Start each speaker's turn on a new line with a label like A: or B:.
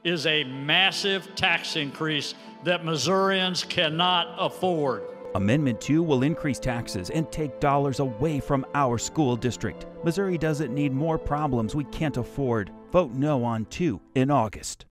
A: is a massive tax increase that Missourians cannot afford.
B: Amendment 2 will increase taxes and take dollars away from our school district. Missouri doesn't need more problems we can't afford. Vote no on 2 in August.